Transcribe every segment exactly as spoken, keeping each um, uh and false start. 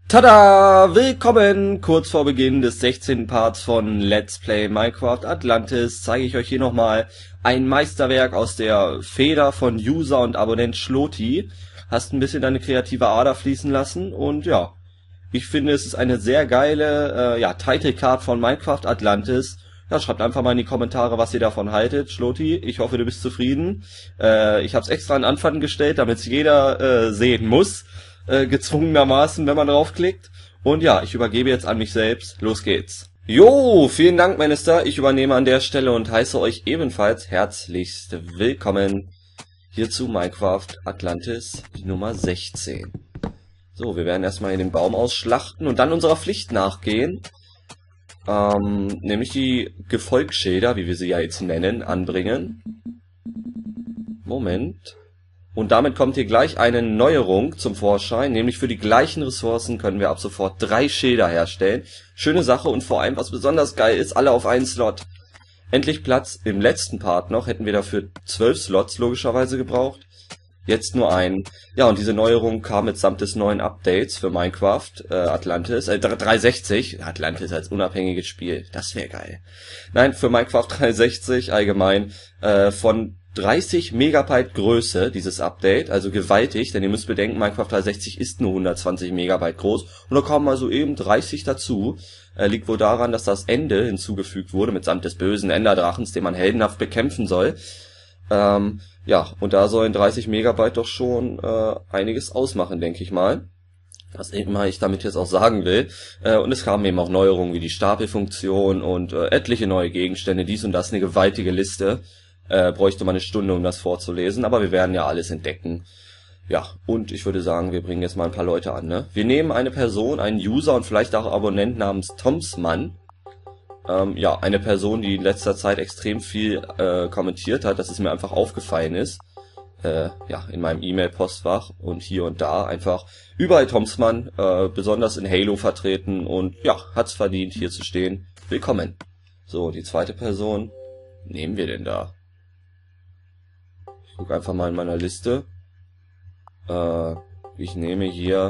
Tada! Willkommen! Kurz vor Beginn des sechzehnten Parts von Let's Play Minecraft Atlantis zeige ich euch hier nochmal ein Meisterwerk aus der Feder von User und Abonnent Schloti. Hast ein bisschen deine kreative Ader fließen lassen und ja, ich finde es ist eine sehr geile äh, ja, Title Card von Minecraft Atlantis. Ja, schreibt einfach mal in die Kommentare, was ihr davon haltet, Schloti. Ich hoffe, du bist zufrieden. Äh, ich habe es extra an Anfang gestellt, damit es jeder äh, sehen muss. Äh, gezwungenermaßen, wenn man draufklickt. Und ja, ich übergebe jetzt an mich selbst. Los geht's. Jo, vielen Dank, Minister. Ich übernehme an der Stelle und heiße euch ebenfalls herzlichst willkommen hier zu Minecraft Atlantis Nummer sechzehn. So, wir werden erstmal hier den Baum ausschlachten und dann unserer Pflicht nachgehen. Ähm, nämlich die Gefolgsschilder, wie wir sie ja jetzt nennen, anbringen. Moment. Und damit kommt hier gleich eine Neuerung zum Vorschein, nämlich für die gleichen Ressourcen können wir ab sofort drei Schilder herstellen. Schöne Sache und vor allem, was besonders geil ist, alle auf einen Slot. Endlich Platz. Im letzten Part noch hätten wir dafür zwölf Slots logischerweise gebraucht. Jetzt nur einen. Ja, und diese Neuerung kam mitsamt des neuen Updates für Minecraft äh, Atlantis, äh, dreihundertsechzig. Atlantis als unabhängiges Spiel, das wäre geil. Nein, für Minecraft dreihundertsechzig allgemein äh, von dreißig Megabyte Größe, dieses Update, also gewaltig, denn ihr müsst bedenken, Minecraft dreihundertsechzig ist nur hundertzwanzig Megabyte groß und da kommen mal so eben dreißig dazu. Äh, liegt wohl daran, dass das Ende hinzugefügt wurde, mitsamt des bösen Enderdrachens, den man heldenhaft bekämpfen soll. Ähm, ja, und da sollen dreißig Megabyte doch schon äh, einiges ausmachen, denke ich mal. Was immer ich damit jetzt auch sagen will. Äh, und es kamen eben auch Neuerungen wie die Stapelfunktion und äh, etliche neue Gegenstände, dies und das, eine gewaltige Liste. Äh, bräuchte man eine Stunde, um das vorzulesen, aber wir werden ja alles entdecken. Ja, und ich würde sagen, wir bringen jetzt mal ein paar Leute an, ne? Wir nehmen eine Person, einen User und vielleicht auch Abonnent namens Tomsmann. Ähm, ja, eine Person, die in letzter Zeit extrem viel äh, kommentiert hat, dass es mir einfach aufgefallen ist. Äh, ja, in meinem E-Mail-Postfach und hier und da einfach überall Tomsmann, äh, besonders in Halo vertreten und ja, hat's verdient, hier zu stehen. Willkommen. So, die zweite Person, nehmen wir denn da? Ich gucke einfach mal in meiner Liste. Äh, ich nehme hier...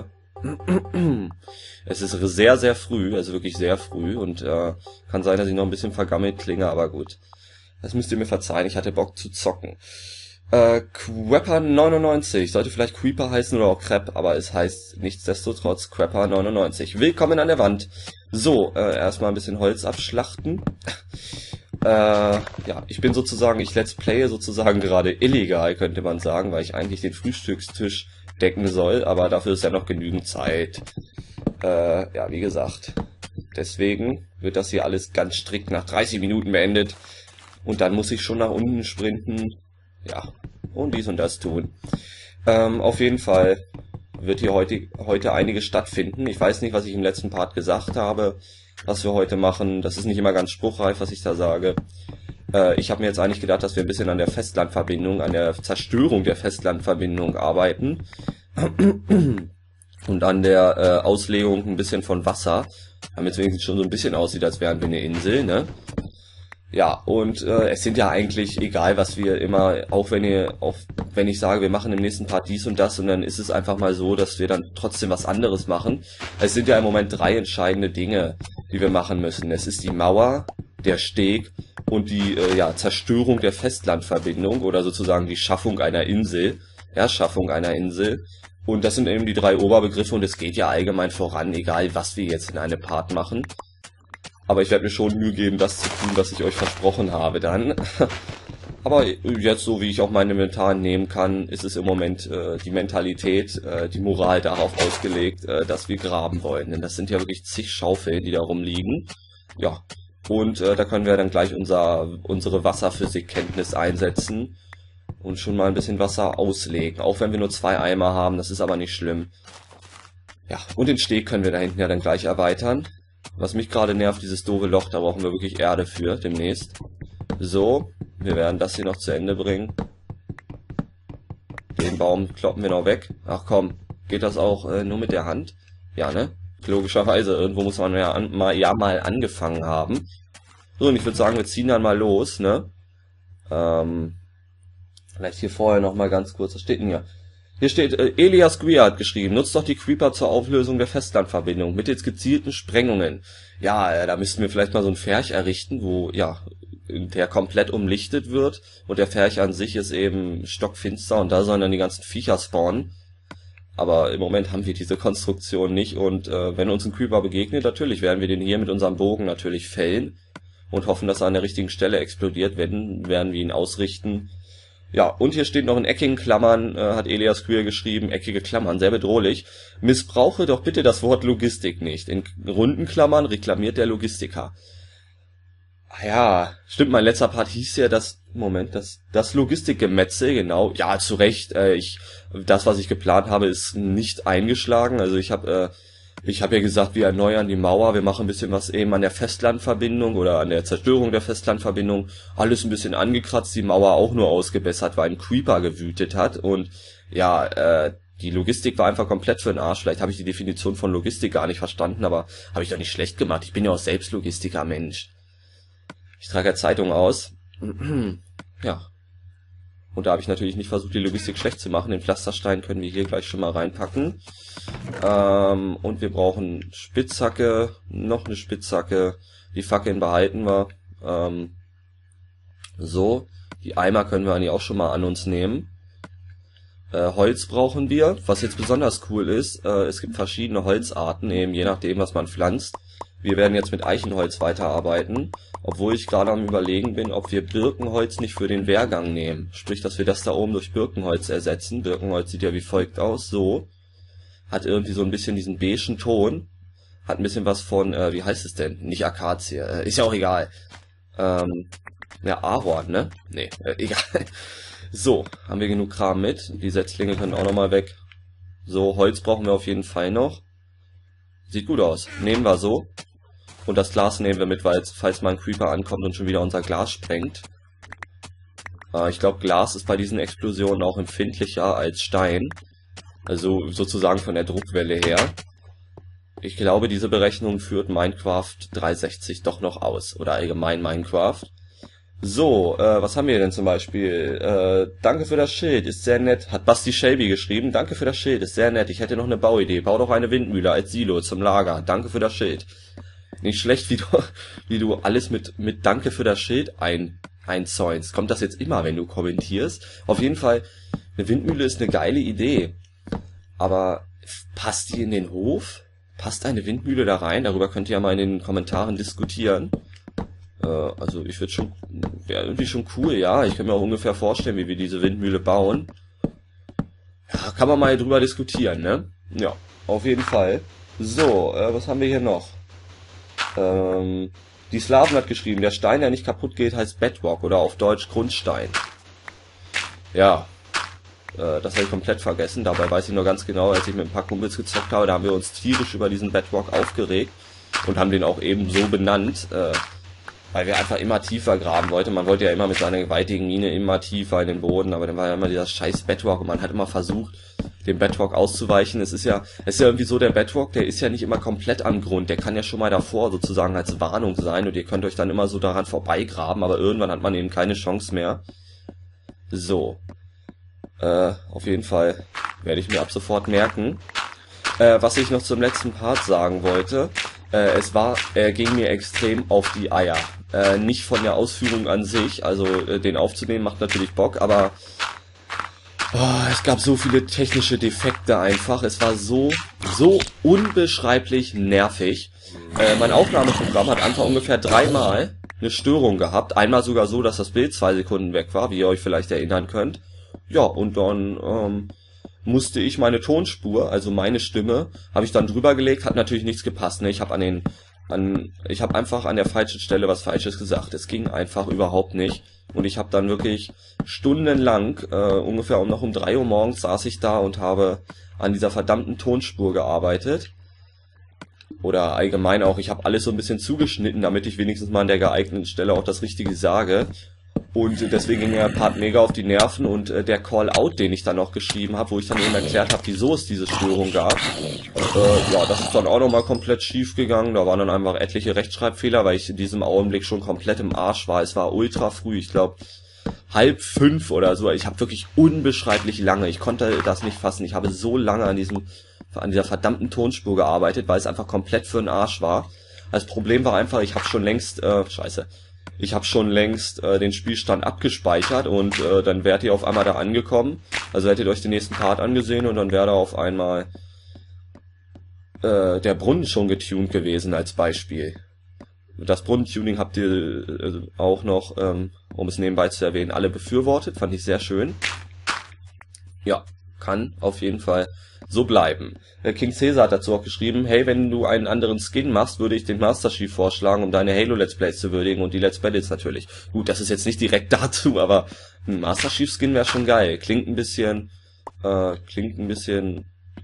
Es ist sehr, sehr früh, also wirklich sehr früh und äh, kann sein, dass ich noch ein bisschen vergammelt klinge, aber gut. Das müsst ihr mir verzeihen, ich hatte Bock zu zocken. Äh, Crapper neunundneunzig, sollte vielleicht Creeper heißen oder auch Crap, aber es heißt nichtsdestotrotz Crapper neunundneunzig. Willkommen an der Wand. So, äh, erstmal ein bisschen Holz abschlachten. Äh, ja, ich bin sozusagen, ich let's playe sozusagen gerade illegal, könnte man sagen, weil ich eigentlich den Frühstückstisch decken soll, aber dafür ist ja noch genügend Zeit. Äh, ja, wie gesagt, deswegen wird das hier alles ganz strikt nach dreißig Minuten beendet und dann muss ich schon nach unten sprinten, ja, und dies und das tun. Ähm, auf jeden Fall wird hier heute, heute einiges stattfinden. Ich weiß nicht, was ich im letzten Part gesagt habe, was wir heute machen. Das ist nicht immer ganz spruchreif, was ich da sage. Äh, ich habe mir jetzt eigentlich gedacht, dass wir ein bisschen an der Festlandverbindung, an der Zerstörung der Festlandverbindung arbeiten. Und an der äh, Auslegung ein bisschen von Wasser, damit es wenigstens schon so ein bisschen aussieht, als wären wir eine Insel, ne? Ja, und äh, es sind ja eigentlich, egal was wir immer, auch wenn ihr, auch wenn ich sage, wir machen im nächsten Part dies und das, und dann ist es einfach mal so, dass wir dann trotzdem was anderes machen. Es sind ja im Moment drei entscheidende Dinge, die wir machen müssen. Es ist die Mauer, der Steg und die äh, ja, Zerstörung der Festlandverbindung oder sozusagen die Schaffung einer Insel, Erschaffung einer Insel. Und das sind eben die drei Oberbegriffe und es geht ja allgemein voran, egal was wir jetzt in einem Part machen. Aber ich werde mir schon Mühe geben, das zu tun, was ich euch versprochen habe dann. Aber jetzt, so wie ich auch mein Inventar nehmen kann, ist es im Moment äh, die Mentalität, äh, die Moral darauf ausgelegt, äh, dass wir graben wollen. Denn das sind ja wirklich zig Schaufeln, die da rumliegen. Ja, und äh, da können wir dann gleich unser, unsere Wasserphysikkenntnis einsetzen und schon mal ein bisschen Wasser auslegen. Auch wenn wir nur zwei Eimer haben, das ist aber nicht schlimm. Ja, und den Steg können wir da hinten ja dann gleich erweitern. Was mich gerade nervt, dieses doofe Loch, da brauchen wir wirklich Erde für demnächst. So, wir werden das hier noch zu Ende bringen. Den Baum kloppen wir noch weg. Ach komm, geht das auch äh, nur mit der Hand? Ja, ne? Logischerweise, irgendwo muss man ja, an, mal, ja mal angefangen haben. So, und ich würde sagen, wir ziehen dann mal los, ne? Ähm, vielleicht hier vorher noch mal ganz kurz, was steht denn hier? Hier steht, äh, Elias Greer hat geschrieben, nutzt doch die Creeper zur Auflösung der Festlandverbindung mittels gezielten Sprengungen. Ja, äh, da müssten wir vielleicht mal so einen Pferch errichten, wo, ja, der komplett umlichtet wird und der Pferch an sich ist eben stockfinster und da sollen dann die ganzen Viecher spawnen. Aber im Moment haben wir diese Konstruktion nicht und äh, wenn uns ein Creeper begegnet, natürlich werden wir den hier mit unserem Bogen natürlich fällen und hoffen, dass er an der richtigen Stelle explodiert. Wenn, werden wir ihn ausrichten. Ja, und hier steht noch in eckigen Klammern, äh, hat Elias Queer geschrieben, eckige Klammern, sehr bedrohlich. Missbrauche doch bitte das Wort Logistik nicht. In runden Klammern reklamiert der Logistiker. Ah ja, stimmt, mein letzter Part hieß ja das, Moment, das, das Logistikgemetzel, genau. Ja, zu Recht, äh, ich, das, was ich geplant habe, ist nicht eingeschlagen. Also ich habe, äh, ich habe ja gesagt, wir erneuern die Mauer, wir machen ein bisschen was eben an der Festlandverbindung oder an der Zerstörung der Festlandverbindung. Alles ein bisschen angekratzt, die Mauer auch nur ausgebessert, weil ein Creeper gewütet hat. Und ja, äh, die Logistik war einfach komplett für den Arsch. Vielleicht habe ich die Definition von Logistik gar nicht verstanden, aber habe ich doch nicht schlecht gemacht. Ich bin ja auch selbst Logistiker, Mensch. Ich trage ja Zeitung aus. Ja. Und da habe ich natürlich nicht versucht, die Logistik schlecht zu machen. Den Pflasterstein können wir hier gleich schon mal reinpacken. Ähm, und wir brauchen Spitzhacke, noch eine Spitzhacke. Die Fackeln behalten wir. Ähm, so, die Eimer können wir eigentlich auch schon mal an uns nehmen. Äh, Holz brauchen wir. Was jetzt besonders cool ist, äh, es gibt verschiedene Holzarten, eben je nachdem, was man pflanzt. Wir werden jetzt mit Eichenholz weiterarbeiten, obwohl ich gerade am Überlegen bin, ob wir Birkenholz nicht für den Wehrgang nehmen. Sprich, dass wir das da oben durch Birkenholz ersetzen. Birkenholz sieht ja wie folgt aus, so. Hat irgendwie so ein bisschen diesen beigen Ton. Hat ein bisschen was von, äh, wie heißt es denn? Nicht Akazie, äh, ist ja auch egal. Ähm, ja, Ahorn, ne? Nee, äh, egal. So, haben wir genug Kram mit. Die Setzlinge können auch nochmal weg. So, Holz brauchen wir auf jeden Fall noch. Sieht gut aus. Nehmen wir so. Und das Glas nehmen wir mit, weil falls mal ein Creeper ankommt und schon wieder unser Glas sprengt. Äh, ich glaube, Glas ist bei diesen Explosionen auch empfindlicher als Stein. Also sozusagen von der Druckwelle her. Ich glaube, diese Berechnung führt Minecraft dreihundertsechzig doch noch aus. Oder allgemein Minecraft. So, äh, was haben wir denn zum Beispiel? Äh, danke für das Schild, ist sehr nett. Hat Basti Shelby geschrieben. Danke für das Schild, ist sehr nett. Ich hätte noch eine Bauidee. Bau doch eine Windmühle als Silo zum Lager. Danke für das Schild. Nicht schlecht, wie du, wie du alles mit, mit Danke für das Schild ein, einzäunst. Kommt das jetzt immer, wenn du kommentierst? Auf jeden Fall, eine Windmühle ist eine geile Idee. Aber passt die in den Hof? Passt eine Windmühle da rein? Darüber könnt ihr ja mal in den Kommentaren diskutieren. Äh, also ich würde schon, wäre irgendwie schon cool, ja. Ich kann mir auch ungefähr vorstellen, wie wir diese Windmühle bauen. Ja, kann man mal drüber diskutieren, ne? Ja, auf jeden Fall. So, äh, was haben wir hier noch? Ähm, die Slaven hat geschrieben, der Stein, der nicht kaputt geht, heißt Bedrock oder auf Deutsch Grundstein. Ja, äh, das habe ich komplett vergessen. Dabei weiß ich nur ganz genau, als ich mit ein paar Kumpels gezockt habe, da haben wir uns tierisch über diesen Bedrock aufgeregt und haben den auch eben so benannt, äh, weil wir einfach immer tiefer graben wollten. Man wollte ja immer mit seiner gewaltigen Mine immer tiefer in den Boden, aber dann war ja immer dieser scheiß Bedrock und man hat immer versucht, dem Bedrock auszuweichen. Es ist ja, es ist ja irgendwie so, der Bedrock, der ist ja nicht immer komplett am Grund, der kann ja schon mal davor sozusagen als Warnung sein und ihr könnt euch dann immer so daran vorbeigraben, aber irgendwann hat man eben keine Chance mehr. So. Äh, auf jeden Fall werde ich mir ab sofort merken. Äh, was ich noch zum letzten Part sagen wollte, äh, es war, er ging mir extrem auf die Eier. Äh, nicht von der Ausführung an sich, also äh, den aufzunehmen macht natürlich Bock, aber oh, es gab so viele technische Defekte einfach. Es war so, so unbeschreiblich nervig. Äh, mein Aufnahmeprogramm hat einfach ungefähr dreimal eine Störung gehabt. Einmal sogar so, dass das Bild zwei Sekunden weg war, wie ihr euch vielleicht erinnern könnt. Ja, und dann ähm, musste ich meine Tonspur, also meine Stimme, habe ich dann drüber gelegt, hat natürlich nichts gepasst. Ne? Ich habe an den, an, ich habe einfach an der falschen Stelle was Falsches gesagt. Es ging einfach überhaupt nicht. Und ich habe dann wirklich stundenlang, äh, ungefähr um noch um drei Uhr morgens, saß ich da und habe an dieser verdammten Tonspur gearbeitet. Oder allgemein auch, ich habe alles so ein bisschen zugeschnitten, damit ich wenigstens mal an der geeigneten Stelle auch das Richtige sage. Und deswegen ging der Part mega auf die Nerven und äh, der Call-Out, den ich dann noch geschrieben habe, wo ich dann eben erklärt habe, wieso es diese Störung gab, äh, ja, das ist dann auch nochmal komplett schief gegangen. Da waren dann einfach etliche Rechtschreibfehler, weil ich in diesem Augenblick schon komplett im Arsch war. Es war ultra früh, ich glaube halb fünf oder so. Ich habe wirklich unbeschreiblich lange, ich konnte das nicht fassen. Ich habe so lange an diesem an dieser verdammten Tonspur gearbeitet, weil es einfach komplett für den Arsch war. Das Problem war einfach, ich habe schon längst, äh, scheiße, ich habe schon längst äh, den Spielstand abgespeichert und äh, dann wärt ihr auf einmal da angekommen. Also hättet ihr euch den nächsten Part angesehen und dann wäre da auf einmal äh, der Brunnen schon getuned gewesen als Beispiel. Das Brunnentuning habt ihr äh, auch noch, ähm, um es nebenbei zu erwähnen, alle befürwortet. Fand ich sehr schön. Ja, kann auf jeden Fall so bleiben. Äh, King Caesar hat dazu auch geschrieben, hey, wenn du einen anderen Skin machst, würde ich den Master Chief vorschlagen, um deine Halo Let's Plays zu würdigen und die Let's Battles natürlich. Gut, das ist jetzt nicht direkt dazu, aber ein Master Chief Skin wäre schon geil. Klingt ein bisschen, äh, klingt ein bisschen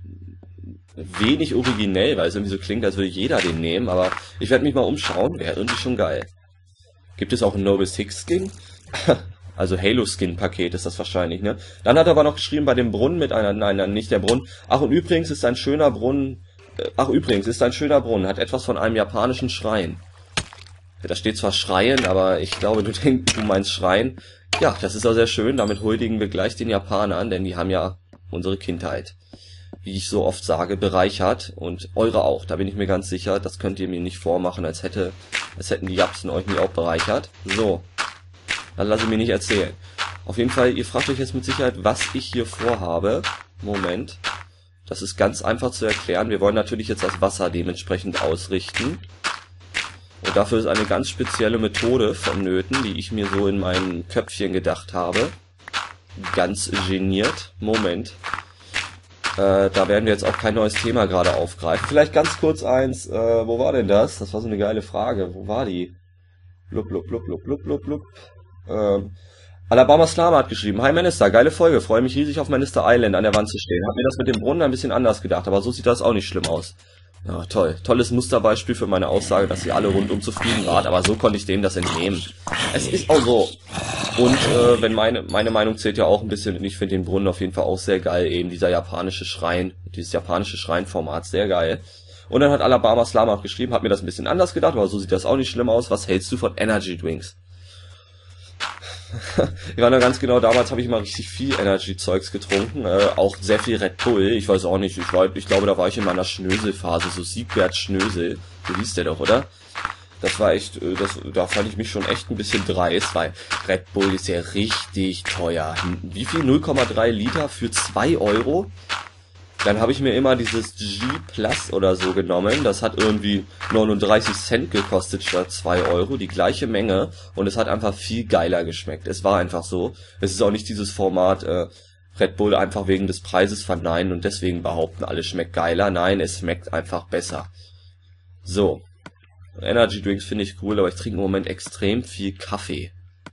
wenig originell, weil es irgendwie so klingt, als würde jeder den nehmen, aber ich werde mich mal umschauen, wäre irgendwie schon geil. Gibt es auch ein Noble Six Skin? Also Halo-Skin-Paket ist das wahrscheinlich, ne? Dann hat er aber noch geschrieben, bei dem Brunnen mit einer, nein, nein, nicht der Brunnen. Ach, und übrigens ist ein schöner Brunnen, äh, ach, übrigens ist ein schöner Brunnen, hat etwas von einem japanischen Schrein. Ja, da steht zwar Schreien, aber ich glaube, du denkst, du meinst Schrein. Ja, das ist auch sehr schön, damit huldigen wir gleich den Japanern, denn die haben ja unsere Kindheit, wie ich so oft sage, bereichert und eure auch, da bin ich mir ganz sicher, das könnt ihr mir nicht vormachen, als hätte, als hätten die Japsen euch nie auch bereichert. So. Dann lasse ich mir nicht erzählen. Auf jeden Fall, ihr fragt euch jetzt mit Sicherheit, was ich hier vorhabe. Moment. Das ist ganz einfach zu erklären. Wir wollen natürlich jetzt das Wasser dementsprechend ausrichten. Und dafür ist eine ganz spezielle Methode vonnöten, die ich mir so in meinem Köpfchen gedacht habe. Ganz geniert. Moment. Äh, da werden wir jetzt auch kein neues Thema gerade aufgreifen. Vielleicht ganz kurz eins. Äh, wo war denn das? Das war so eine geile Frage. Wo war die? Blub, blub, blub, blub, blub, blub, blub. Ähm, Alabama Slama hat geschrieben, hi Manister, geile Folge, freue mich riesig auf Manister Island an der Wand zu stehen. Hab mir das mit dem Brunnen ein bisschen anders gedacht, aber so sieht das auch nicht schlimm aus. Ja, toll. Tolles Musterbeispiel für meine Aussage, dass ihr alle rundum zufrieden wart, aber so konnte ich dem das entnehmen. Es ist auch so. Und äh, wenn meine meine Meinung zählt ja auch ein bisschen, und ich finde den Brunnen auf jeden Fall auch sehr geil, eben dieser japanische Schrein, dieses japanische Schreinformat, sehr geil. Und dann hat Alabama Slama auch geschrieben, hat mir das ein bisschen anders gedacht, aber so sieht das auch nicht schlimm aus. Was hältst du von Energy Drinks? Ich war noch ganz genau, damals habe ich mal richtig viel Energy-Zeugs getrunken, äh, auch sehr viel Red Bull, ich weiß auch nicht, ich, war, ich glaube, da war ich in meiner Schnöselphase, so Siegbert Schnösel, so hieß der doch, oder? Das war echt, das, da fand ich mich schon echt ein bisschen dreist, weil Red Bull ist ja richtig teuer. Wie viel? null Komma drei Liter für zwei Euro? Dann habe ich mir immer dieses G Plus oder so genommen. Das hat irgendwie neununddreißig Cent gekostet statt zwei Euro. Die gleiche Menge. Und es hat einfach viel geiler geschmeckt. Es war einfach so. Es ist auch nicht dieses Format äh, Red Bull einfach wegen des Preises verneinen und deswegen behaupten, alles schmeckt geiler. Nein, es schmeckt einfach besser. So. Energy Drinks finde ich cool, aber ich trinke im Moment extrem viel Kaffee.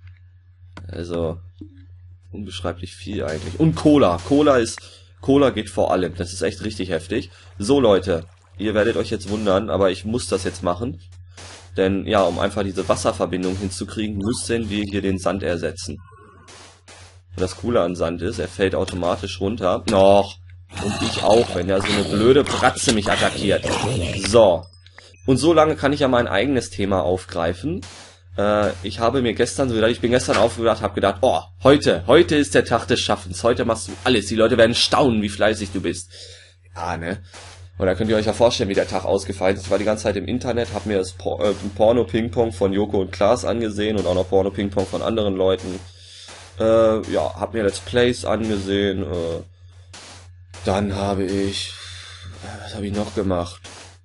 Also unbeschreiblich viel eigentlich. Und Cola. Cola ist... Cola geht vor allem, das ist echt richtig heftig. So Leute, ihr werdet euch jetzt wundern, aber ich muss das jetzt machen. Denn ja, um einfach diese Wasserverbindung hinzukriegen, müssen wir hier den Sand ersetzen. Und das Coole an Sand ist, er fällt automatisch runter. Noch. Und ich auch, wenn ja so eine blöde Bratze mich attackiert. So. Und so lange kann ich ja mein eigenes Thema aufgreifen. Ich habe mir gestern so gedacht, ich bin gestern aufgewacht, habe gedacht, oh, heute, heute ist der Tag des Schaffens, heute machst du alles, die Leute werden staunen, wie fleißig du bist. Ja, ne? Und da könnt ihr euch ja vorstellen, wie der Tag ausgefallen ist. Ich war die ganze Zeit im Internet, habe mir das Por äh, Porno-Ping-Pong von Joko und Klaas angesehen und auch noch Porno-Ping-Pong von anderen Leuten. Äh, ja, habe mir Let's Plays angesehen. Äh, dann habe ich, was habe ich noch gemacht?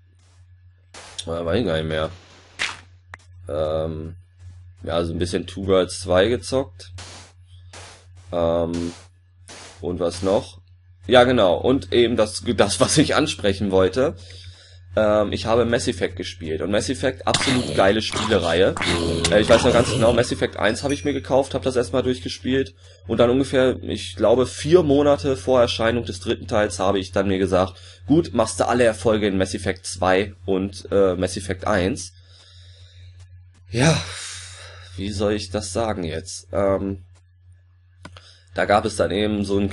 Äh, weiß ich gar nicht mehr. Ähm... Ja, also ein bisschen Two Girls zwei gezockt. Ähm, und was noch? Ja, genau. Und eben das, das was ich ansprechen wollte. Ähm, ich habe Mass Effect gespielt. Und Mass Effect, absolut geile Spielereihe. Äh, ich weiß noch ganz genau, Mass Effect eins habe ich mir gekauft, habe das erstmal durchgespielt. Und dann ungefähr, ich glaube, vier Monate vor Erscheinung des dritten Teils habe ich dann mir gesagt, gut, machst du alle Erfolge in Mass Effect zwei und äh, Mass Effect eins. Ja... Wie soll ich das sagen jetzt? Ähm, da gab es dann eben so ein...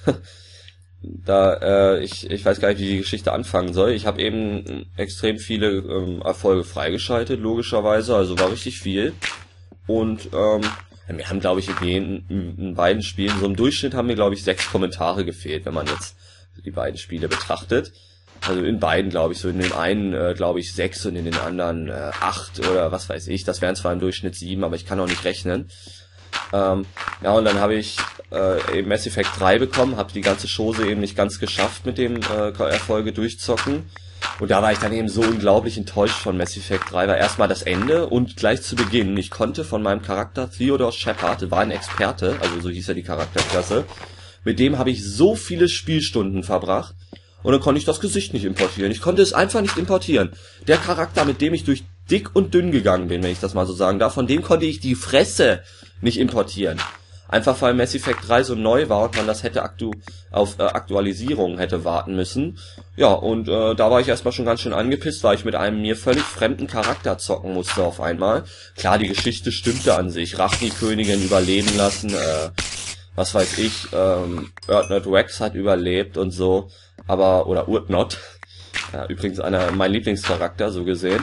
da, äh, ich, ich weiß gar nicht, wie die Geschichte anfangen soll. Ich habe eben extrem viele ähm, Erfolge freigeschaltet, logischerweise. Also war richtig viel. Und ähm, Mir haben, glaube ich, in, den, in beiden Spielen, so im Durchschnitt haben mir, glaube ich, sechs Kommentare gefehlt, wenn man jetzt die beiden Spiele betrachtet. Also in beiden, glaube ich, so in den einen, äh, glaube ich, sechs und in den anderen äh, acht oder was weiß ich. Das wären zwar im Durchschnitt sieben, aber ich kann auch nicht rechnen. Ähm, ja, und dann habe ich äh, eben Mass Effect drei bekommen, habe die ganze Chose eben nicht ganz geschafft mit dem äh, Erfolge durchzocken. Und da war ich dann eben so unglaublich enttäuscht von Mass Effect drei, weil erstmal das Ende und gleich zu Beginn, ich konnte von meinem Charakter Theodore Shepard, war ein Experte, also so hieß ja die Charakterklasse, mit dem habe ich so viele Spielstunden verbracht und dann konnte ich das Gesicht nicht importieren. Ich konnte es einfach nicht importieren. Der Charakter, mit dem ich durch dick und dünn gegangen bin, wenn ich das mal so sagen darf, von dem konnte ich die Fresse nicht importieren. Einfach weil Mass Effect drei so neu war und man das hätte aktu auf äh, Aktualisierung hätte warten müssen. Ja, und äh, da war ich erstmal schon ganz schön angepisst, weil ich mit einem mir völlig fremden Charakter zocken musste auf einmal. Klar, die Geschichte stimmte an sich. Rachni-Königin überleben lassen, äh, was weiß ich, ähm, Urdnot Wax hat überlebt und so. Aber, oder Urdnot. Ja, übrigens einer mein Lieblingscharakter, so gesehen.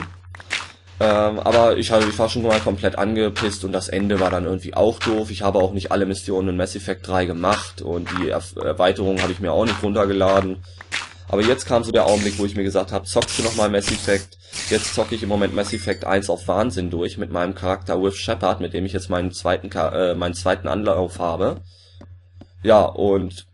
Ähm, aber ich, ich war schon mal komplett angepisst und das Ende war dann irgendwie auch doof. Ich habe auch nicht alle Missionen in Mass Effect drei gemacht und die er Erweiterung habe ich mir auch nicht runtergeladen. Aber jetzt kam so der Augenblick, wo ich mir gesagt habe, zockst du nochmal Mass Effect? Jetzt zocke ich im Moment Mass Effect eins auf Wahnsinn durch mit meinem Charakter With Shepard, mit dem ich jetzt meinen zweiten, äh, meinen zweiten Anlauf habe. Ja, und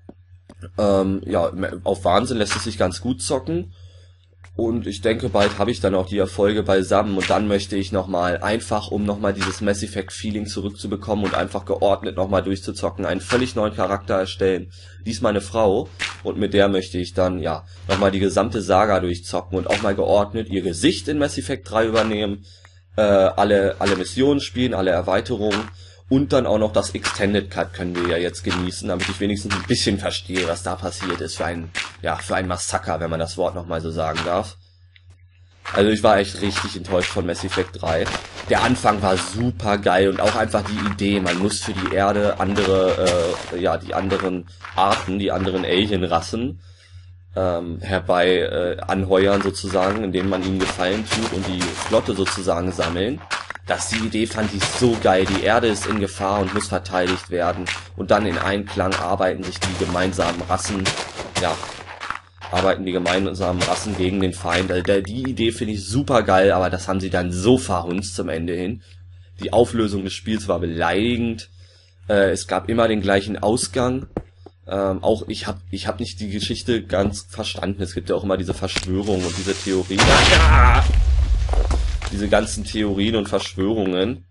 ähm, ja, auf Wahnsinn lässt es sich ganz gut zocken. Und ich denke, bald habe ich dann auch die Erfolge beisammen und dann möchte ich nochmal, einfach um nochmal dieses Mass Effect Feeling zurückzubekommen und einfach geordnet nochmal durchzuzocken, einen völlig neuen Charakter erstellen. Diesmal eine Frau und mit der möchte ich dann, ja, nochmal die gesamte Saga durchzocken und auch mal geordnet ihr Gesicht in Mass Effect drei übernehmen, äh, alle, alle Missionen spielen, alle Erweiterungen. Und dann auch noch das Extended Cut können wir ja jetzt genießen, damit ich wenigstens ein bisschen verstehe, was da passiert ist für ein, ja, für ein Massaker, wenn man das Wort nochmal so sagen darf. Also ich war echt richtig enttäuscht von Mass Effect drei. Der Anfang war super geil und auch einfach die Idee, man muss für die Erde andere, äh, ja, die anderen Arten, die anderen Alien-Rassen ähm, herbei äh, anheuern sozusagen, indem man ihnen Gefallen tut und die Flotte sozusagen sammeln. Das, die Idee fand ich so geil. Die Erde ist in Gefahr und muss verteidigt werden. Und dann in Einklang arbeiten sich die gemeinsamen Rassen, ja, arbeiten die gemeinsamen Rassen gegen den Feind. Also die Idee finde ich super geil, aber das haben sie dann so verhunzt zum Ende hin. Die Auflösung des Spiels war beleidigend. Äh, es gab immer den gleichen Ausgang. Ähm, auch ich habe ich hab nicht die Geschichte ganz verstanden. Es gibt ja auch immer diese Verschwörungen und diese Theorien. Ja! Diese ganzen Theorien und Verschwörungen,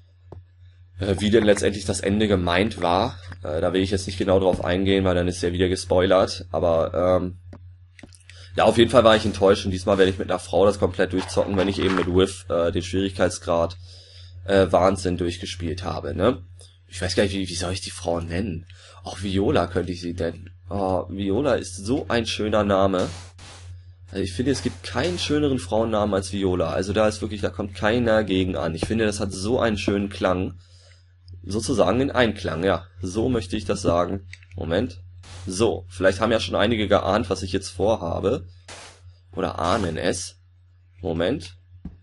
äh, wie denn letztendlich das Ende gemeint war. Äh, da will ich jetzt nicht genau drauf eingehen, weil dann ist ja wieder gespoilert. Aber ähm, ja, auf jeden Fall war ich enttäuscht und diesmal werde ich mit einer Frau das komplett durchzocken, wenn ich eben mit With äh, den Schwierigkeitsgrad äh, Wahnsinn durchgespielt habe. Ne? Ich weiß gar nicht, wie, wie soll ich die Frau nennen? Auch Viola könnte ich sie nennen. Oh, Viola ist so ein schöner Name. Also ich finde, es gibt keinen schöneren Frauennamen als Viola. Also da ist wirklich, da kommt keiner gegen an. Ich finde, das hat so einen schönen Klang. Sozusagen in Einklang, ja. So möchte ich das sagen. Moment. So, vielleicht haben ja schon einige geahnt, was ich jetzt vorhabe. Oder ahnen es. Moment.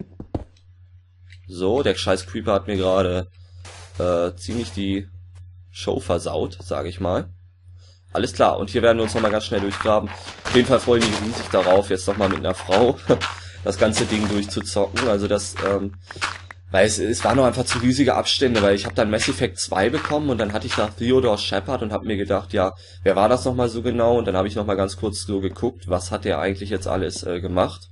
So, der scheiß Creeper hat mir gerade äh, ziemlich die Show versaut, sage ich mal. Alles klar, und hier werden wir uns nochmal ganz schnell durchgraben. Auf jeden Fall freue ich mich riesig darauf, jetzt nochmal mit einer Frau das ganze Ding durchzuzocken. Also das, ähm, weil es, es waren noch einfach zu riesige Abstände, weil ich habe dann Mass Effect zwei bekommen und dann hatte ich da Theodore Shepard und habe mir gedacht, ja, wer war das nochmal so genau? Und dann habe ich nochmal ganz kurz so geguckt, was hat der eigentlich jetzt alles äh, gemacht.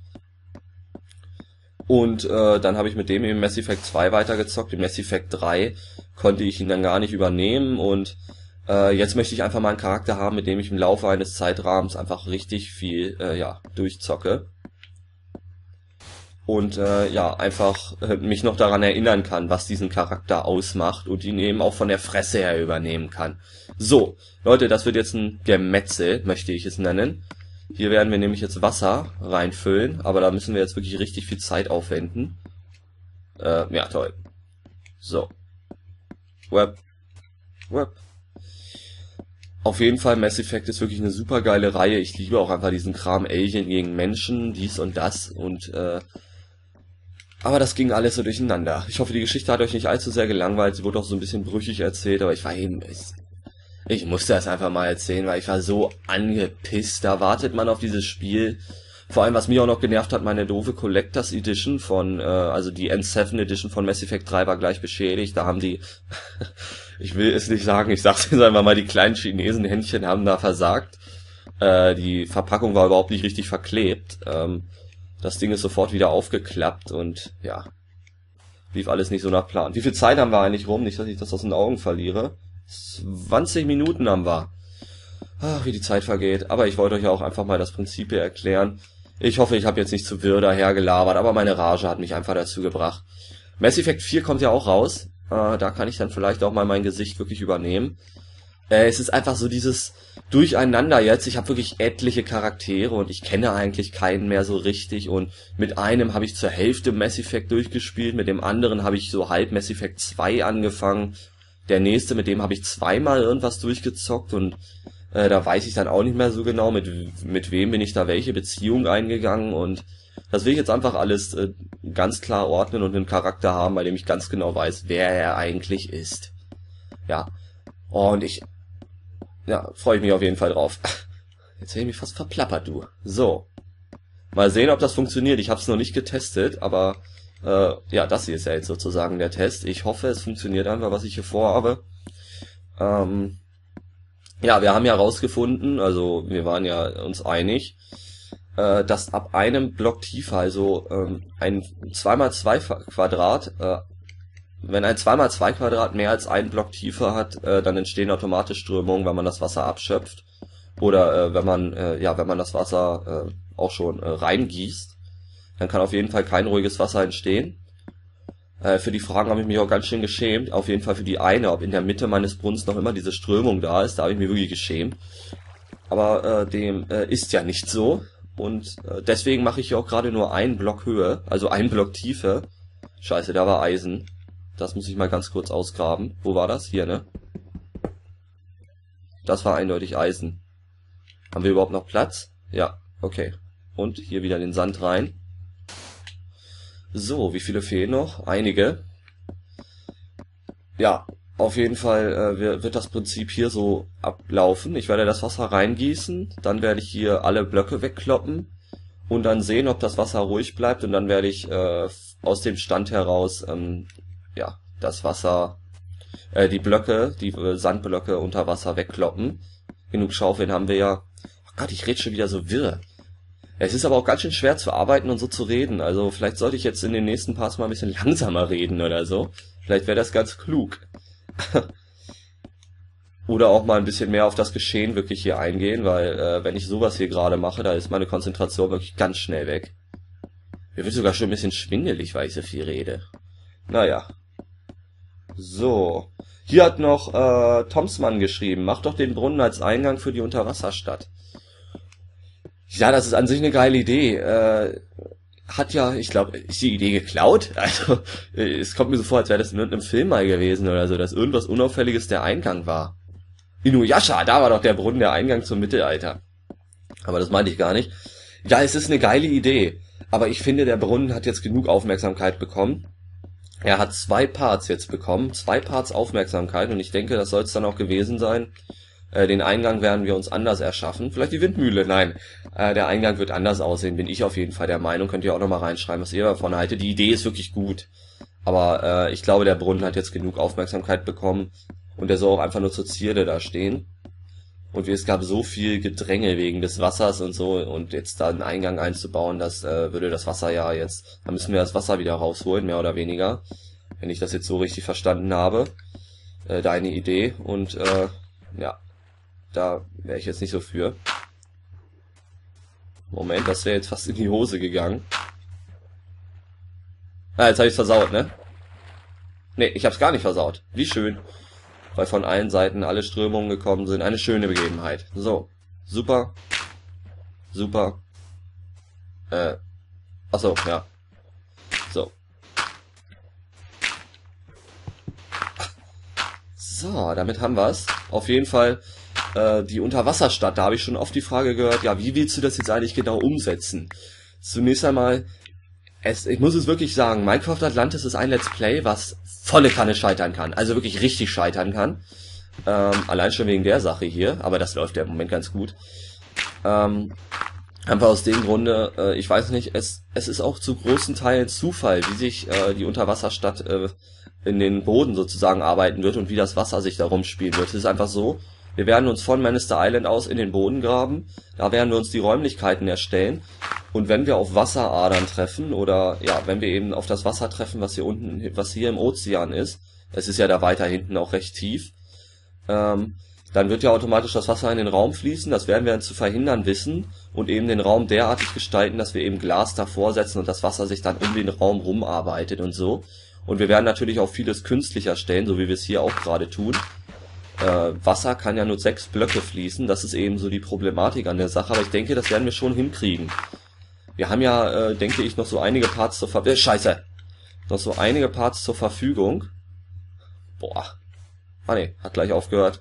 Und äh, dann habe ich mit dem eben Mass Effect zwei weitergezockt. In Mass Effect drei konnte ich ihn dann gar nicht übernehmen und Äh, jetzt möchte ich einfach mal einen Charakter haben, mit dem ich im Laufe eines Zeitrahmens einfach richtig viel, äh, ja, durchzocke. Und, äh, ja, einfach äh, mich noch daran erinnern kann, was diesen Charakter ausmacht und ihn eben auch von der Fresse her übernehmen kann. So, Leute, das wird jetzt ein Gemetzel, möchte ich es nennen. Hier werden wir nämlich jetzt Wasser reinfüllen, aber da müssen wir jetzt wirklich richtig viel Zeit aufwenden. Äh, ja, toll. So. Web. Web. Auf jeden Fall, Mass Effect ist wirklich eine super geile Reihe. Ich liebe auch einfach diesen Kram Alien gegen Menschen, dies und das. Und äh, Aber das ging alles so durcheinander. Ich hoffe, die Geschichte hat euch nicht allzu sehr gelangweilt. Sie wurde auch so ein bisschen brüchig erzählt, aber ich war eben... Ich, ich musste das einfach mal erzählen, weil ich war so angepisst. Da wartet man auf dieses Spiel. Vor allem, was mich auch noch genervt hat, meine doofe Collectors Edition von... Äh, also die N sieben Edition von Mass Effect drei war gleich beschädigt. Da haben die... ich will es nicht sagen, ich sag's jetzt einfach mal, die kleinen Chinesen-Händchen haben da versagt. Äh, die Verpackung war überhaupt nicht richtig verklebt. Ähm... Das Ding ist sofort wieder aufgeklappt und ja, lief alles nicht so nach Plan. Wie viel Zeit haben wir eigentlich rum? Nicht, dass ich das aus den Augen verliere. zwanzig Minuten haben wir. Ach, wie die Zeit vergeht. Aber ich wollte euch ja auch einfach mal das Prinzip hier erklären. Ich hoffe, ich habe jetzt nicht zu wirr dahergelabert, aber meine Rage hat mich einfach dazu gebracht. Mass Effect vier kommt ja auch raus. Äh, da kann ich dann vielleicht auch mal mein Gesicht wirklich übernehmen. Äh, es ist einfach so dieses Durcheinander jetzt. Ich habe wirklich etliche Charaktere und ich kenne eigentlich keinen mehr so richtig. Und mit einem habe ich zur Hälfte Mass Effect durchgespielt, mit dem anderen habe ich so halb Mass Effect zwei angefangen. Der nächste, mit dem habe ich zweimal irgendwas durchgezockt und äh, da weiß ich dann auch nicht mehr so genau, mit, mit wem bin ich da welche Beziehung eingegangen. Und das will ich jetzt einfach alles äh, ganz klar ordnen und einen Charakter haben, bei dem ich ganz genau weiß, wer er eigentlich ist. Ja, und ich... Ja, freue ich mich auf jeden Fall drauf. Jetzt hätte ich mich fast verplappert, du. So. Mal sehen, ob das funktioniert. Ich habe es noch nicht getestet, aber äh, ja, das hier ist ja jetzt sozusagen der Test. Ich hoffe, es funktioniert einfach, was ich hier vorhabe. Ähm, ja, wir haben ja rausgefunden, also wir waren ja uns einig, äh, dass ab einem Block tiefer, also ähm, ein zwei mal zwei Quadrat, äh, wenn ein zwei mal zwei Quadrat mehr als einen Block tiefer hat, äh, dann entstehen automatisch Strömungen, wenn man das Wasser abschöpft. Oder äh, wenn man äh, ja, wenn man das Wasser äh, auch schon äh, reingießt, dann kann auf jeden Fall kein ruhiges Wasser entstehen. Äh, für die Fragen habe ich mich auch ganz schön geschämt. Auf jeden Fall für die eine, ob in der Mitte meines Brunnens noch immer diese Strömung da ist, da habe ich mich wirklich geschämt. Aber äh, dem äh, ist ja nicht so. Und äh, deswegen mache ich hier auch gerade nur einen Block Höhe, also einen Block Tiefe. Scheiße, da war Eisen. Das muss ich mal ganz kurz ausgraben. Wo war das? Hier, ne? Das war eindeutig Eisen. Haben wir überhaupt noch Platz? Ja, okay. Und hier wieder den Sand rein. So, wie viele fehlen noch? Einige. Ja, auf jeden Fall äh, wird das Prinzip hier so ablaufen. Ich werde das Wasser reingießen, dann werde ich hier alle Blöcke wegkloppen und dann sehen, ob das Wasser ruhig bleibt und dann werde ich äh, aus dem Stand heraus ähm, ja, das Wasser, äh, die Blöcke, die äh, Sandblöcke unter Wasser wegkloppen. Genug Schaufeln haben wir ja. Oh Gott, ich rede schon wieder so wirr. Es ist aber auch ganz schön schwer zu arbeiten und so zu reden. Also vielleicht sollte ich jetzt in den nächsten Parts mal ein bisschen langsamer reden oder so. Vielleicht wäre das ganz klug. Oder auch mal ein bisschen mehr auf das Geschehen wirklich hier eingehen, weil äh, wenn ich sowas hier gerade mache, da ist meine Konzentration wirklich ganz schnell weg. Mir wird sogar schon ein bisschen schwindelig, weil ich so viel rede. Naja. So. Hier hat noch äh, Tomsmann geschrieben, mach doch den Brunnen als Eingang für die Unterwasserstadt. Ja, das ist an sich eine geile Idee. Äh, hat ja, ich glaube, ist die Idee geklaut? Also, es kommt mir so vor, als wäre das in irgendeinem Film mal gewesen oder so, dass irgendwas Unauffälliges der Eingang war. Inuyasha, da war doch der Brunnen der Eingang zum Mittelalter. Aber das meinte ich gar nicht. Ja, es ist eine geile Idee. Aber ich finde, der Brunnen hat jetzt genug Aufmerksamkeit bekommen. Er hat zwei Parts jetzt bekommen, zwei Parts Aufmerksamkeit und ich denke, das soll es dann auch gewesen sein. Äh, den Eingang werden wir uns anders erschaffen. Vielleicht die Windmühle, nein. Äh, der Eingang wird anders aussehen, bin ich auf jeden Fall der Meinung. Könnt ihr auch nochmal reinschreiben, was ihr davon haltet. Die Idee ist wirklich gut. Aber äh, ich glaube, der Brunnen hat jetzt genug Aufmerksamkeit bekommen und der soll auch einfach nur zur Zierde da stehen. Und es gab so viel Gedränge wegen des Wassers und so und jetzt da einen Eingang einzubauen, das äh, würde das Wasser ja jetzt, da müssen wir das Wasser wieder rausholen, mehr oder weniger, wenn ich das jetzt so richtig verstanden habe, äh, deine Idee und äh, ja, da wäre ich jetzt nicht so für. Moment, das wäre jetzt fast in die Hose gegangen. Ah, jetzt habe ich versaut, ne? Ne, ich hab's gar nicht versaut. Wie schön. Weil von allen Seiten alle Strömungen gekommen sind. Eine schöne Begebenheit. So. Super. Super. Äh. Achso, ja. So. So, damit haben wir's. Auf jeden Fall äh, die Unterwasserstadt. Da habe ich schon oft die Frage gehört, ja, wie willst du das jetzt eigentlich genau umsetzen? Zunächst einmal, es, ich muss es wirklich sagen, Minecraft Atlantis ist ein Let's Play, was volle Kanne scheitern kann. Also wirklich richtig scheitern kann. Ähm, allein schon wegen der Sache hier, aber das läuft ja im Moment ganz gut. Ähm, einfach aus dem Grunde, äh, ich weiß nicht, es, es ist auch zu großen Teilen Zufall, wie sich äh, die Unterwasserstadt äh, in den Boden sozusagen arbeiten wird und wie das Wasser sich darum spielen wird. Es ist einfach so, wir werden uns von Manister Island aus in den Boden graben, da werden wir uns die Räumlichkeiten erstellen und wenn wir auf Wasseradern treffen oder ja, wenn wir eben auf das Wasser treffen, was hier unten, was hier im Ozean ist, es ist ja da weiter hinten auch recht tief, ähm, dann wird ja automatisch das Wasser in den Raum fließen, das werden wir dann zu verhindern wissen und eben den Raum derartig gestalten, dass wir eben Glas davor setzen und das Wasser sich dann um den Raum rumarbeitet und so. Und wir werden natürlich auch vieles künstlicher stellen, so wie wir es hier auch gerade tun. Äh, Wasser kann ja nur sechs Blöcke fließen, das ist eben so die Problematik an der Sache, aber ich denke, das werden wir schon hinkriegen. Wir haben ja, äh, denke ich, noch so einige Parts zur Ver- äh, Scheiße! Noch so einige Parts zur Verfügung. Boah. Ah ne, hat gleich aufgehört.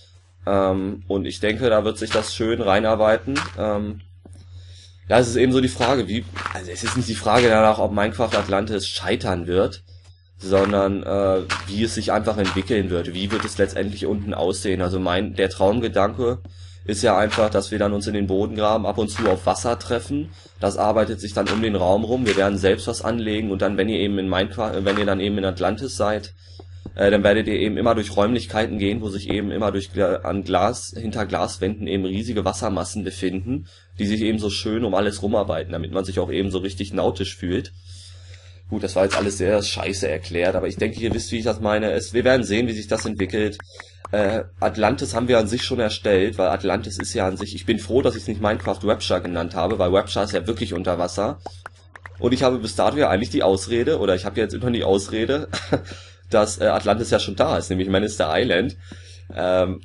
Ähm, und ich denke, da wird sich das schön reinarbeiten. Ähm, ja, es ist eben so die Frage, wie, also es ist nicht die Frage danach, ob Minecraft Atlantis scheitern wird, sondern äh, wie es sich einfach entwickeln wird, wie wird es letztendlich unten aussehen. Also mein, der Traumgedanke ist ja einfach, dass wir dann uns in den Boden graben, ab und zu auf Wasser treffen, das arbeitet sich dann um den Raum rum, wir werden selbst was anlegen und dann, wenn ihr eben in Minecraft, wenn ihr dann eben in Atlantis seid, Äh, dann werdet ihr eben immer durch Räumlichkeiten gehen, wo sich eben immer durch an Glas, hinter Glaswänden eben riesige Wassermassen befinden, die sich eben so schön um alles rumarbeiten, damit man sich auch eben so richtig nautisch fühlt. Gut, das war jetzt alles sehr scheiße erklärt, aber ich denke, ihr wisst, wie ich das meine. Es, wir werden sehen, wie sich das entwickelt. Äh, Atlantis haben wir an sich schon erstellt, weil Atlantis ist ja an sich, ich bin froh, dass ich es nicht Minecraft Rapture genannt habe, weil Rapture ist ja wirklich unter Wasser. Und ich habe bis dato ja eigentlich die Ausrede, oder ich habe jetzt immer die Ausrede, dass äh, Atlantis ja schon da ist, nämlich Manister Island. Ähm,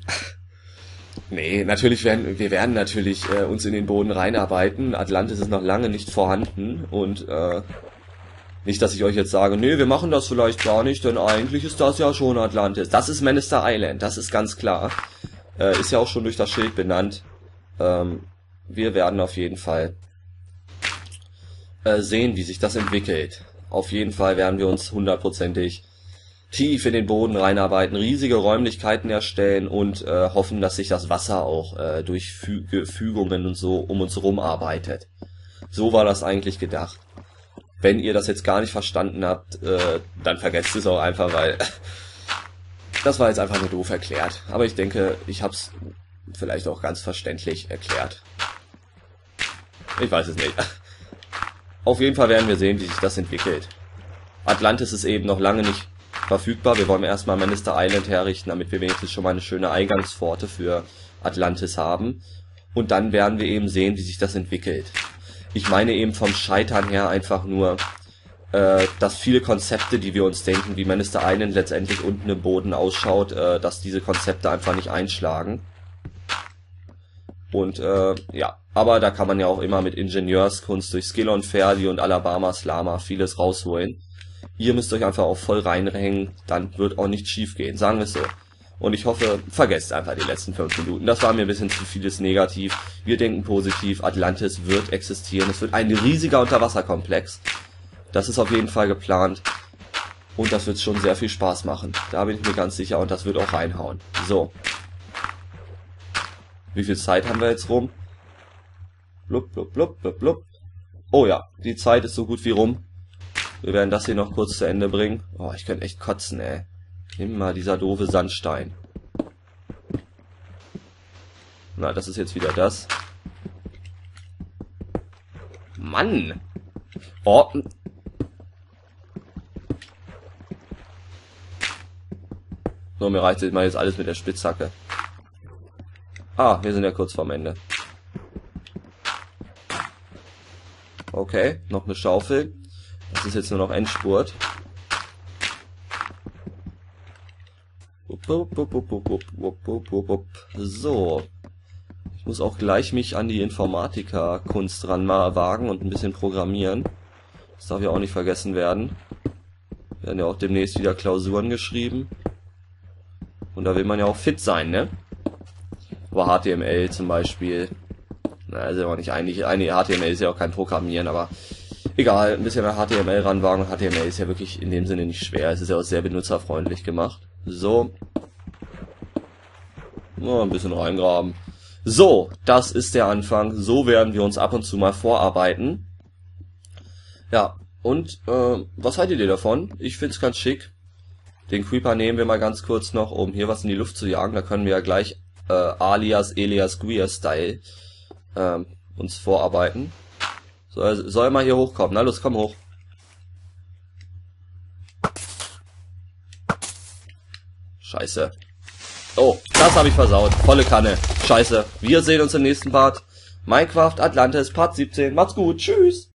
nee, natürlich werden wir werden natürlich äh, uns in den Boden reinarbeiten. Atlantis ist noch lange nicht vorhanden und äh, nicht, dass ich euch jetzt sage, nee, wir machen das vielleicht gar nicht, denn eigentlich ist das ja schon Atlantis. Das ist Manister Island, das ist ganz klar. Äh, ist ja auch schon durch das Schild benannt. Ähm, wir werden auf jeden Fall äh, sehen, wie sich das entwickelt. Auf jeden Fall werden wir uns hundertprozentig tief in den Boden reinarbeiten, riesige Räumlichkeiten erstellen und äh, hoffen, dass sich das Wasser auch äh, durch Fü Fügungen und so um uns rum arbeitet. So war das eigentlich gedacht. Wenn ihr das jetzt gar nicht verstanden habt, äh, dann vergesst es auch einfach, weil das war jetzt einfach nur doof erklärt. Aber ich denke, ich habe es vielleicht auch ganz verständlich erklärt. Ich weiß es nicht. Auf jeden Fall werden wir sehen, wie sich das entwickelt. Atlantis ist eben noch lange nicht verfügbar. Wir wollen erstmal Manister Island herrichten, damit wir wenigstens schon mal eine schöne Eingangspforte für Atlantis haben. Und dann werden wir eben sehen, wie sich das entwickelt. Ich meine eben vom Scheitern her einfach nur, äh, dass viele Konzepte, die wir uns denken, wie Manister Island letztendlich unten im Boden ausschaut, äh, dass diese Konzepte einfach nicht einschlagen. Und äh, ja, aber da kann man ja auch immer mit Ingenieurskunst durch Skill und Fairly und Alabamas Lama vieles rausholen. Ihr müsst euch einfach auch voll reinhängen, dann wird auch nichts schief gehen, sagen wir es so. Und ich hoffe, vergesst einfach die letzten fünf Minuten. Das war mir ein bisschen zu vieles negativ. Wir denken positiv, Atlantis wird existieren. Es wird ein riesiger Unterwasserkomplex. Das ist auf jeden Fall geplant. Und das wird schon sehr viel Spaß machen. Da bin ich mir ganz sicher und das wird auch reinhauen. So. Wie viel Zeit haben wir jetzt rum? Blub, blub, blub, blub, blub. Oh ja, die Zeit ist so gut wie rum. Wir werden das hier noch kurz zu Ende bringen. Oh, ich könnte echt kotzen, ey. Nimm mal dieser doofe Sandstein. Na, das ist jetzt wieder das. Mann! Oh. So, mir reicht jetzt mal jetzt alles mit der Spitzhacke. Ah, wir sind ja kurz vorm Ende. Okay, noch eine Schaufel. Das ist jetzt nur noch Endspurt. So. Ich muss auch gleich mich an die Informatiker-Kunst ran mal wagen und ein bisschen programmieren. Das darf ja auch nicht vergessen werden. Werden ja auch demnächst wieder Klausuren geschrieben. Und da will man ja auch fit sein, ne? Aber H T M L zum Beispiel. Na, ist ja auch nicht eigentlich. Eine H T M L ist ja auch kein Programmieren, aber Egal, ein bisschen H T M L ranwagen. H T M L ist ja wirklich in dem Sinne nicht schwer. Es ist ja auch sehr benutzerfreundlich gemacht. So. Nur ein bisschen reingraben. So, das ist der Anfang. So werden wir uns ab und zu mal vorarbeiten. Ja, und äh, was haltet ihr davon? Ich find's ganz schick. Den Creeper nehmen wir mal ganz kurz noch, um hier was in die Luft zu jagen. Da können wir ja gleich äh, alias Elias Greer Style ähm, uns vorarbeiten. Soll, soll mal hier hochkommen. Na los, komm hoch. Scheiße. Oh, das habe ich versaut. Volle Kanne. Scheiße. Wir sehen uns im nächsten Part. Minecraft Atlantis Part siebzehn. Macht's gut. Tschüss.